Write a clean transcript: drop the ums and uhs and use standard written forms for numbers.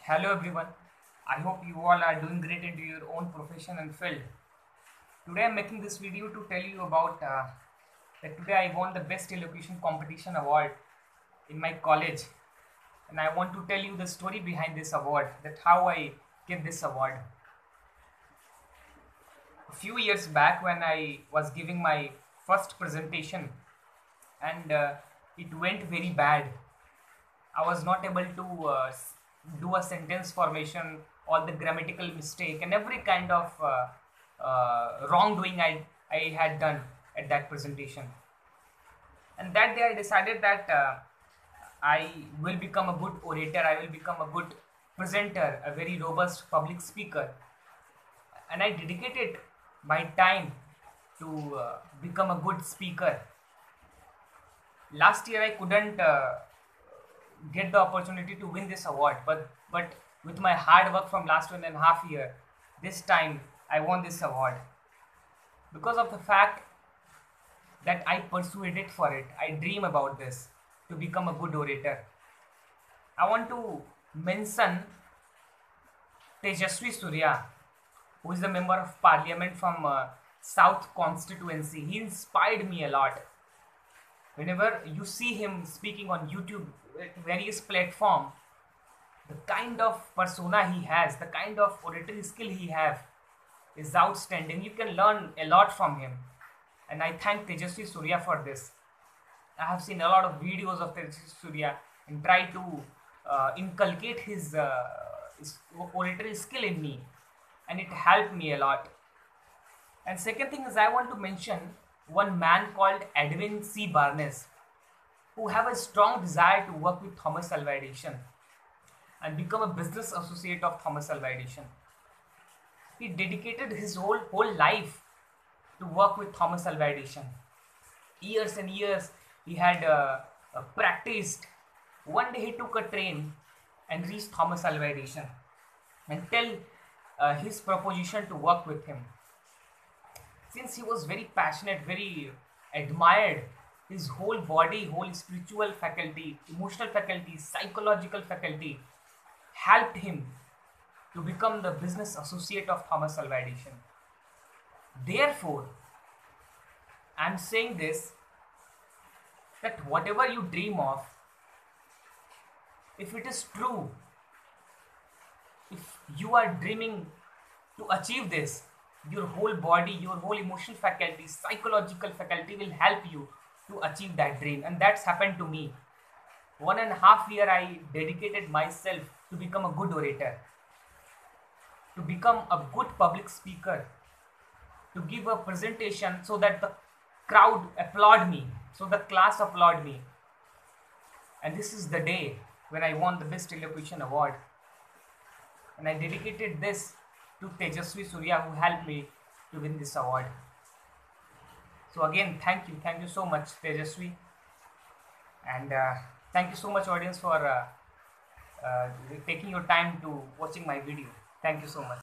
Hello everyone. I hope you all are doing great into your own profession and field. Today I'm making this video to tell you about that today I won the best elocution competition award in my college, and I want to tell you the story behind this award, that how I get this award. A few years back when I was giving my first presentation and it went very bad. I was not able to do a sentence formation, all the grammatical mistake, and every kind of wrongdoing I had done at that presentation. And that day I decided that I will become a good orator, I will become a good presenter, a very robust public speaker. And I dedicated my time to become a good speaker. Last year I couldn't get the opportunity to win this award, but with my hard work from last 1.5 years, this time I won this award because of the fact that I persuaded for it. I dream about this, to become a good orator. I want to mention Tejaswi Surya, who is a member of parliament from South constituency. He inspired me a lot. Whenever you see him speaking on YouTube at various platforms, the kind of persona he has, the kind of oratory skill he has is outstanding. You can learn a lot from him. And I thank Tejaswi Surya for this. I have seen a lot of videos of Tejaswi Surya and try to inculcate his oratory skill in me. And it helped me a lot. And second thing is I want to mention one man called Edwin C. Barnes, who have a strong desire to work with Thomas Alva Edison and become a business associate of Thomas Alva Edison. He dedicated his whole life to work with Thomas Alva Edison. Years and years he had practiced. One day he took a train and reached Thomas Alva Edison and tell his proposition to work with him. Since he was very passionate, very admired, his whole body, whole spiritual faculty, emotional faculty, psychological faculty helped him to become the business associate of Thomas Alva Edison. Therefore, I am saying this, that whatever you dream of, if it is true, if you are dreaming to achieve this, your whole body, your whole emotional faculty, psychological faculty will help you to achieve that dream. And that's happened to me. 1.5 years I dedicated myself to become a good orator, to become a good public speaker, to give a presentation so that the crowd applaud me, so the class applaud me. And this is the day when I won the Best Elocution Award. And I dedicated this to Tejaswi Surya, who helped me to win this award. So again, thank you so much, Tejaswi. And thank you so much, audience, for taking your time to watching my video. Thank you so much.